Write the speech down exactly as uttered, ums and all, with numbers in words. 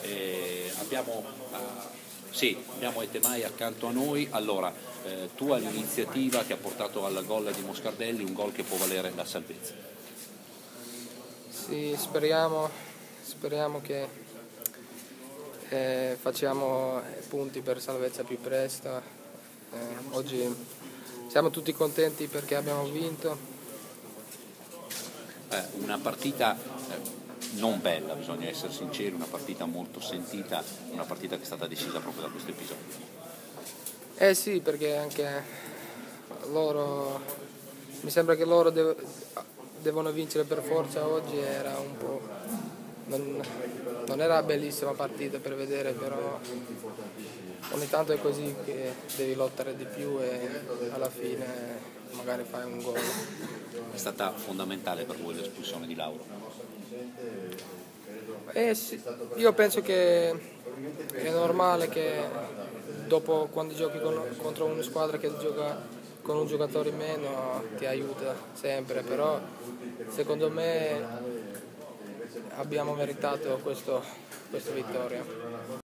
eh, abbiamo, uh, sì, abbiamo Etemai accanto a noi. Allora, eh, tua l'iniziativa che ha portato al gol di Moscardelli, un gol che può valere la salvezza. Sì, speriamo, speriamo che eh, facciamo punti per salvezza più presto. Eh, oggi siamo tutti contenti perché abbiamo vinto. Eh, una partita eh, non bella, bisogna essere sinceri, una partita molto sentita, una partita che è stata decisa proprio da questo episodio. Eh sì, perché anche loro, mi sembra che loro dev- devono vincere per forza oggi, era un po', non, non era una bellissima partita per vedere, però ogni tanto è così che devi lottare di più e alla fine magari fai un gol. È stata fondamentale per voi l'espulsione di Lauro? Eh sì, io penso che è normale che dopo, quando giochi con, contro una squadra che gioca con un giocatore in meno, ti aiuta sempre, però secondo me abbiamo meritato questo, questa vittoria.